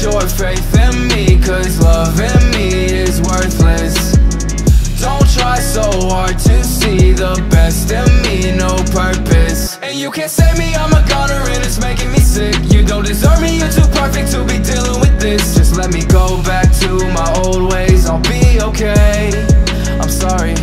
your faith in me, cause loving me is worthless. Don't try so hard to see the best in me, no purpose. And you can't say me, I'm a goner and it's making me sick. You don't deserve me, you're too perfect to be dealing with this. Just let me go back to my old ways, I'll be okay. I'm sorry.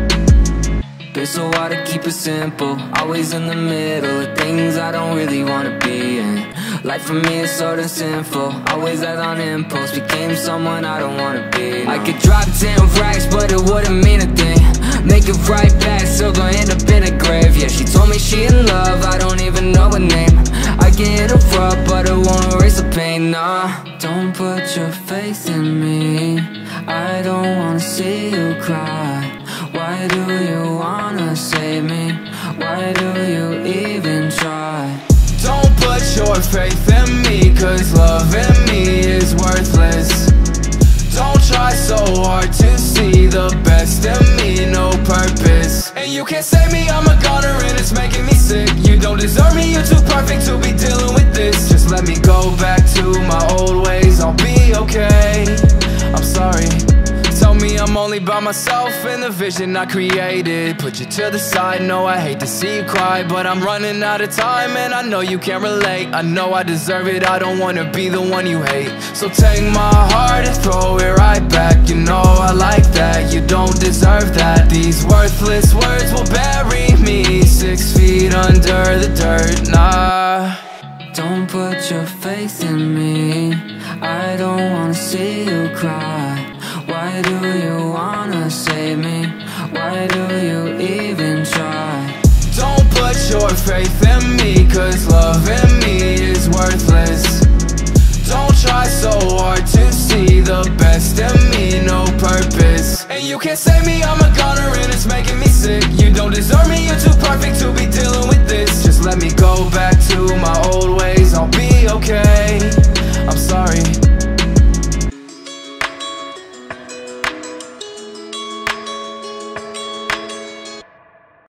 Been so hard to keep it simple, always in the middle of things I don't really wanna be in. Life for me is sort of sinful, always act on impulse, became someone I don't wanna be. I could drop 10 racks, but it wouldn't mean a thing. Make it right back, still gonna end up in a grave. Yeah, she told me she in love, I don't even know her name. I can hit her up, but it won't erase the pain, nah. Don't put your faith in me, I don't wanna see you cry. Why do you wanna save me? Why do you even try? Don't put your faith in me, cause loving me is worthless. Don't try so hard to see the best in me, no purpose. And you can't say me, I'm a goner and it's making me sick. You don't deserve me, you're too perfect to be dealing with this. Just let me go back to my old ways, I'll be okay. I'm sorry. Tell me I'm only by myself in the vision I created. Put you to the side, no I hate to see you cry, but I'm running out of time and I know you can't relate. I know I deserve it, I don't wanna be the one you hate. So take my heart and throw it right back. You know I like that, you don't deserve that. These worthless words will bury me 6 feet under the dirt, nah. Don't put your faith in me, I don't wanna see you cry. Why do you wanna save me? Why do you even try? Don't put your faith in me, cause loving me is worthless. Don't try so hard to see the best in me, no purpose. And you can't say me, I'm a goner and it's making me sick. You don't deserve me, you're too perfect to be dealing with this. Just let me go back to my old ways, I'll be okay.